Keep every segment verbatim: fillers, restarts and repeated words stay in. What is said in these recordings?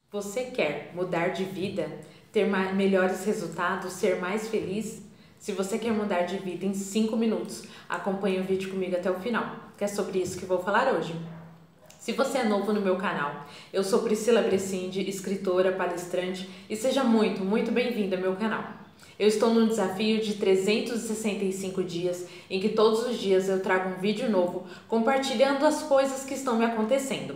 Você quer mudar de vida, ter mais, melhores resultados, ser mais feliz? Se você quer mudar de vida em cinco minutos, acompanhe o vídeo comigo até o final, que é sobre isso que vou falar hoje. Se você é novo no meu canal, eu sou Priscila Brecindi, escritora, palestrante, e seja muito, muito bem-vinda ao meu canal. Eu estou num desafio de trezentos e sessenta e cinco dias, em que todos os dias eu trago um vídeo novo, compartilhando as coisas que estão me acontecendo.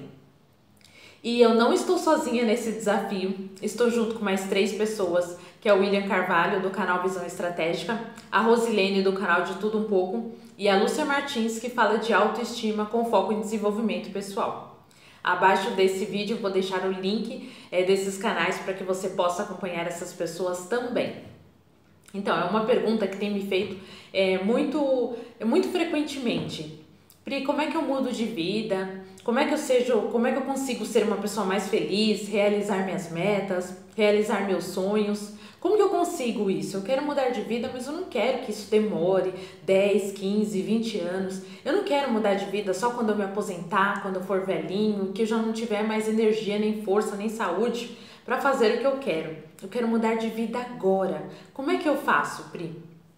E eu não estou sozinha nesse desafio, estou junto com mais três pessoas, que é o William Carvalho, do canal Visão Estratégica, a Rosilene, do canal De Tudo Um Pouco, e a Lúcia Martins, que fala de autoestima com foco em desenvolvimento pessoal. Abaixo desse vídeo eu vou deixar o link é, desses canais para que você possa acompanhar essas pessoas também. Então, é uma pergunta que tem me feito é, muito, muito frequentemente. Pri, como é que eu mudo de vida? Como é que eu seja, como é que eu consigo ser uma pessoa mais feliz, realizar minhas metas, realizar meus sonhos? Como que eu consigo isso? Eu quero mudar de vida, mas eu não quero que isso demore dez, quinze, vinte anos. Eu não quero mudar de vida só quando eu me aposentar, quando eu for velhinho, que eu já não tiver mais energia, nem força, nem saúde para fazer o que eu quero. Eu quero mudar de vida agora. Como é que eu faço, Pri?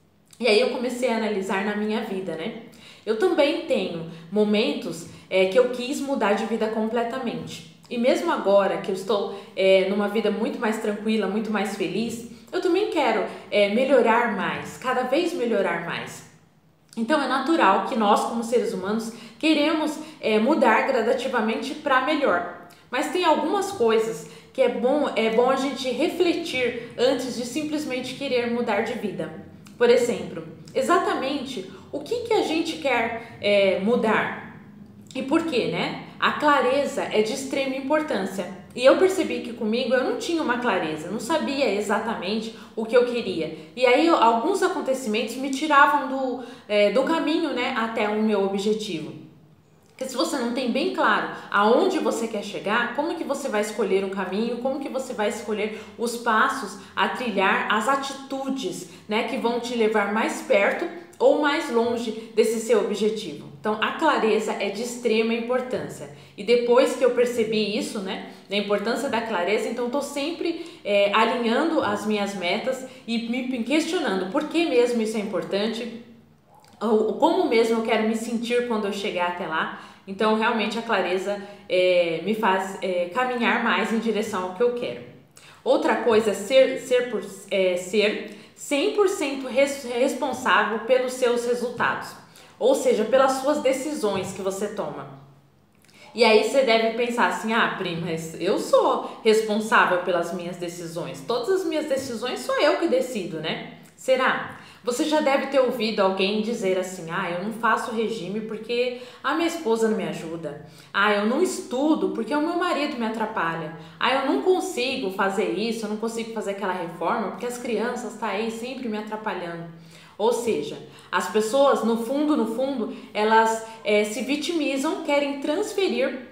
E aí eu comecei a analisar na minha vida, né? Eu também tenho momentos é, que eu quis mudar de vida completamente. E mesmo agora que eu estou é, numa vida muito mais tranquila, muito mais feliz, eu também quero é, melhorar mais, cada vez melhorar mais. Então é natural que nós, como seres humanos, queremos é, mudar gradativamente para melhor. Mas tem algumas coisas que é bom, é bom a gente refletir antes de simplesmente querer mudar de vida. Por exemplo, exatamente o que, que a gente quer é, mudar e por quê, né? A clareza é de extrema importância. E eu percebi que comigo eu não tinha uma clareza, não sabia exatamente o que eu queria. E aí alguns acontecimentos me tiravam do, é, do caminho, né, até o meu objetivo. Porque se você não tem bem claro aonde você quer chegar, como que você vai escolher um caminho, como que você vai escolher os passos a trilhar, as atitudes, né, que vão te levar mais perto ou mais longe desse seu objetivo. Então, a clareza é de extrema importância. E depois que eu percebi isso, né, da importância da clareza, então estou sempre é, alinhando as minhas metas e me questionando por que mesmo isso é importante, como mesmo eu quero me sentir quando eu chegar até lá. Então, realmente, a clareza é, me faz é, caminhar mais em direção ao que eu quero. Outra coisa é ser, ser, por, é, ser cem por cento res, responsável pelos seus resultados, ou seja, pelas suas decisões que você toma. E aí você deve pensar assim, ah, Pri, mas eu sou responsável pelas minhas decisões. Todas as minhas decisões sou eu que decido, né? Será? Você já deve ter ouvido alguém dizer assim, ah, eu não faço regime porque a minha esposa não me ajuda. Ah, eu não estudo porque o meu marido me atrapalha. Ah, eu não consigo fazer isso, eu não consigo fazer aquela reforma porque as crianças estão aí sempre me atrapalhando. Ou seja, as pessoas, no fundo, no fundo, elas é, se vitimizam, querem transferir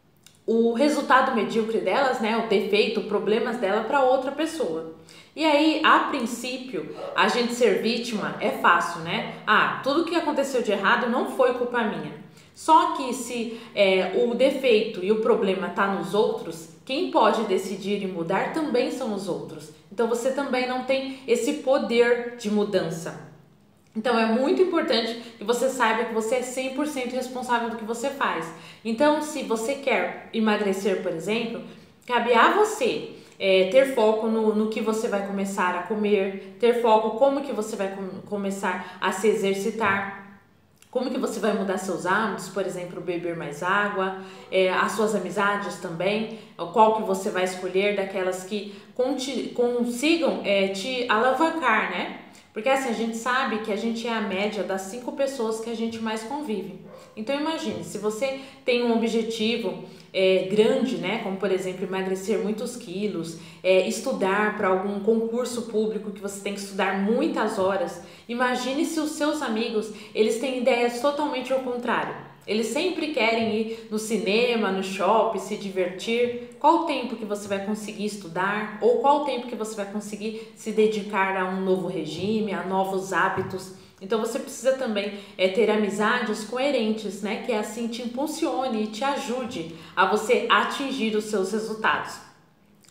o resultado medíocre delas, né, o defeito, problemas dela para outra pessoa. E aí, a princípio, a gente ser vítima é fácil, né? Ah, tudo que aconteceu de errado não foi culpa minha. Só que se é, o defeito e o problema tá nos outros, quem pode decidir e mudar também são os outros. Então você também não tem esse poder de mudança. Então é muito importante que você saiba que você é cem por cento responsável do que você faz. Então, se você quer emagrecer, por exemplo, cabe a você é, ter foco no, no que você vai começar a comer, ter foco como que você vai com, começar a se exercitar, como que você vai mudar seus hábitos, por exemplo, beber mais água, é, as suas amizades também, qual que você vai escolher daquelas que conti, consigam é, te alavancar, né? Porque assim, a gente sabe que a gente é a média das cinco pessoas que a gente mais convive. Então imagine, se você tem um objetivo é, grande, né, como por exemplo emagrecer muitos quilos, é, estudar para algum concurso público que você tem que estudar muitas horas, imagine se os seus amigos, eles têm ideias totalmente ao contrário. Eles sempre querem ir no cinema, no shopping, se divertir. Qual o tempo que você vai conseguir estudar? Ou qual o tempo que você vai conseguir se dedicar a um novo regime, a novos hábitos? Então você precisa também é, ter amizades coerentes, né? Que assim te impulsione e te ajude a você atingir os seus resultados.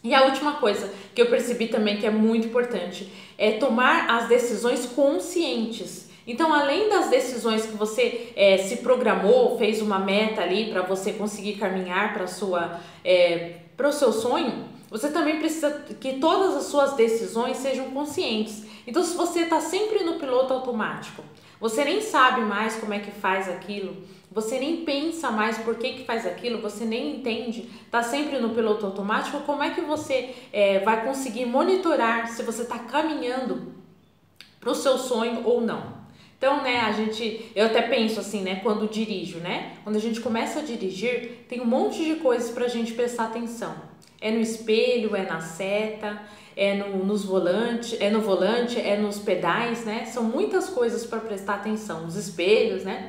E a última coisa que eu percebi também que é muito importante é tomar as decisões conscientes. Então, além das decisões que você é, se programou, fez uma meta ali para você conseguir caminhar para sua é, para o seu sonho, você também precisa que todas as suas decisões sejam conscientes. Então, se você está sempre no piloto automático, você nem sabe mais como é que faz aquilo, você nem pensa mais por que que faz aquilo, você nem entende, tá sempre no piloto automático, como é que você é, vai conseguir monitorar se você está caminhando para o seu sonho ou não? Então, né, a gente, eu até penso assim, né, quando dirijo, né, quando a gente começa a dirigir, tem um monte de coisas pra gente prestar atenção. É no espelho, é na seta, é no, nos volantes, é no volante, é nos pedais, né, são muitas coisas para prestar atenção, os espelhos, né.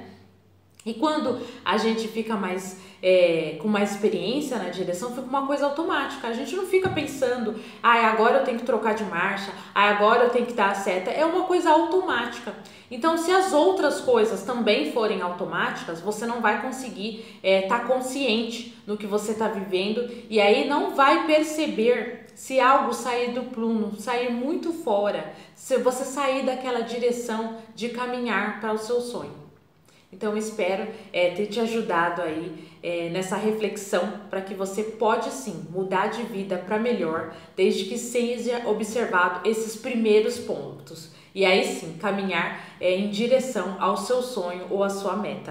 E quando a gente fica mais é, com mais experiência na direção, fica uma coisa automática. A gente não fica pensando, ah, agora eu tenho que trocar de marcha, ah, agora eu tenho que dar a seta. É uma coisa automática. Então, se as outras coisas também forem automáticas, você não vai conseguir estar é, tá consciente no que você está vivendo e aí não vai perceber se algo sair do prumo, sair muito fora, se você sair daquela direção de caminhar para o seu sonho. Então, eu espero é, ter te ajudado aí é, nessa reflexão para que você pode sim mudar de vida para melhor, desde que seja observado esses primeiros pontos. E aí sim, caminhar é, em direção ao seu sonho ou à sua meta.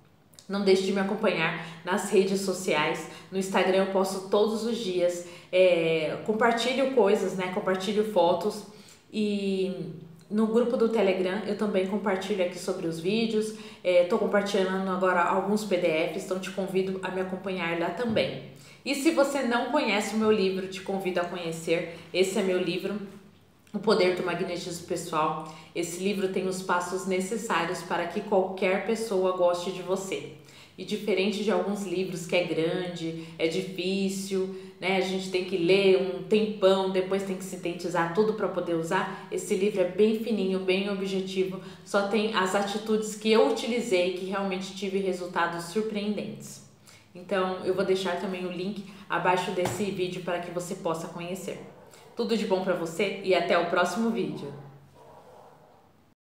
Não deixe de me acompanhar nas redes sociais. No Instagram eu posto todos os dias, é, compartilho coisas, né? Compartilho fotos e... No grupo do Telegram eu também compartilho aqui sobre os vídeos, estou é, compartilhando agora alguns P D Fs, então te convido a me acompanhar lá também. E se você não conhece o meu livro, te convido a conhecer, esse é meu livro, O Poder do Magnetismo Pessoal. Esse livro tem os passos necessários para que qualquer pessoa goste de você. E diferente de alguns livros que é grande, é difícil, né? A gente tem que ler um tempão, depois tem que sintetizar tudo para poder usar. Esse livro é bem fininho, bem objetivo, só tem as atitudes que eu utilizei que realmente tive resultados surpreendentes. Então, eu vou deixar também o link abaixo desse vídeo para que você possa conhecer. Tudo de bom para você e até o próximo vídeo.